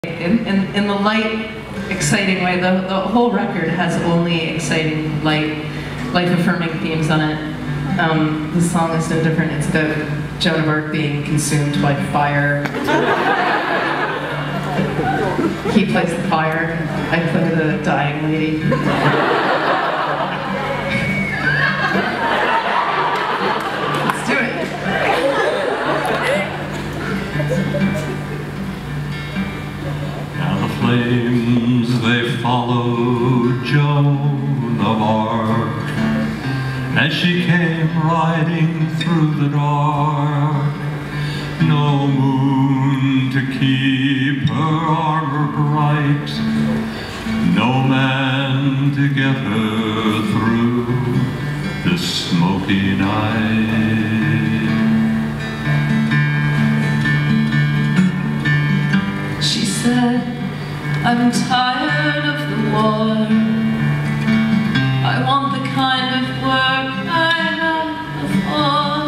In the light, exciting way. The whole record has only exciting, light, life-affirming themes on it. The song is no different. It's about Joan of Arc being consumed by fire. He plays the fire. I play the dying lady. Let's do it. Now the flames, they followed Joan of Arc as she came riding through the dark. No moon to keep her armor bright, no man to get her through the smoky night. She said, I'm tired of the war. I want the kind of work I had before.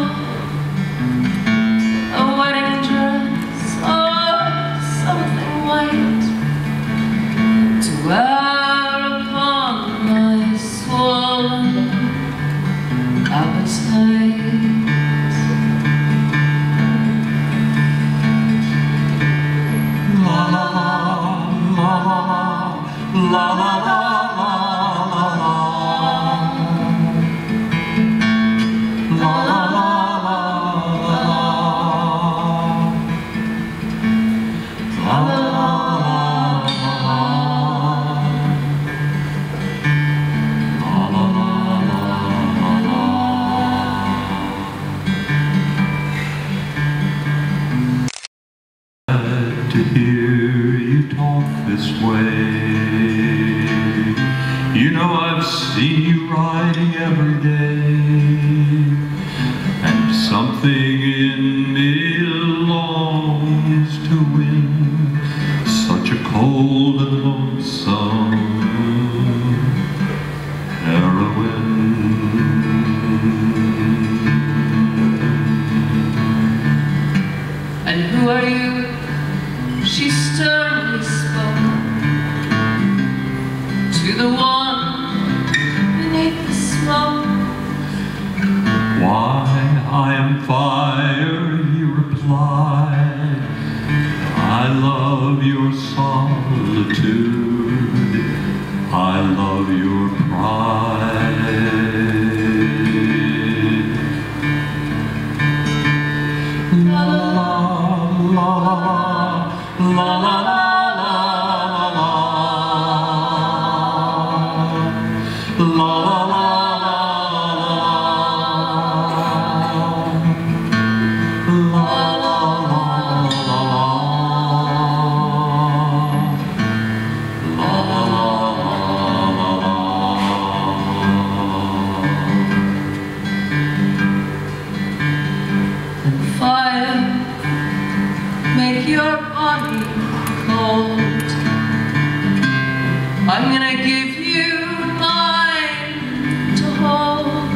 A wedding dress or something white to wear upon my swollen appetite. La la la la la la la la. To hear you talk this way, you know I've seen you riding every day, and something in me longs to win such a cold and lonesome heroine. And who are you? She sternly spoke to the one beneath the smoke. Why, I am fire, he replied. I love your solitude, I love your pride. La la la la la la la la. Make your body cold. I'm gonna give you mine to hold.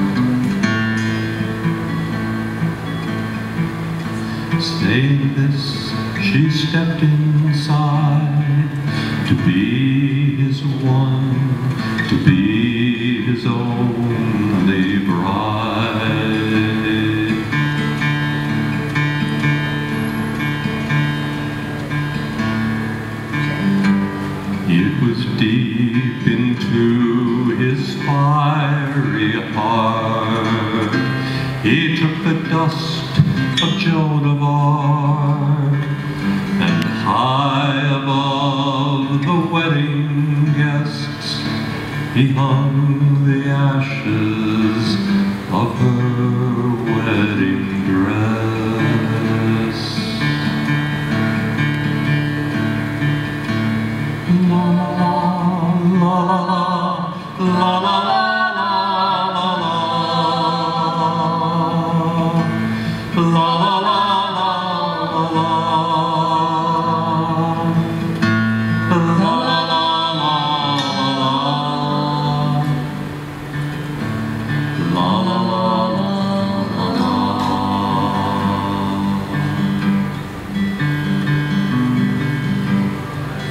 Saying this, she stepped inside to be his one, to be his only bride. It was deep into his fiery heart. He took the dust of Joan of Arc, and high above the wedding guests, he hung the ashes of her wedding dress. La la la la la la la.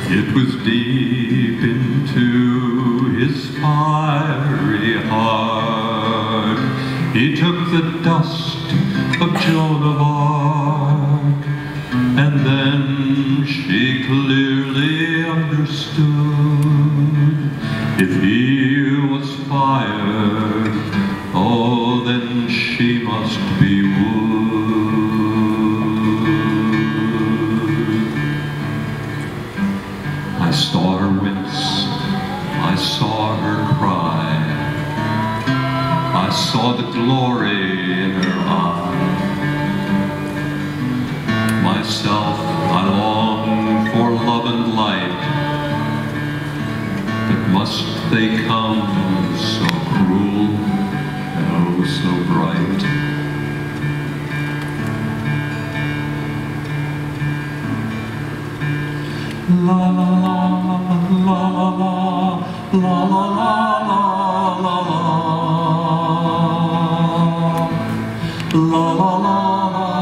It was deep into his fiery heart. He took the dust of Joan of Arc, and then she clearly understood. If he was fire, oh, then she must be wood. I saw her wince, I saw her cry, I saw the glory in her eye. Myself, I long for love and light, but must they come so cruel and oh so bright? La la la la la la la la la la la la la.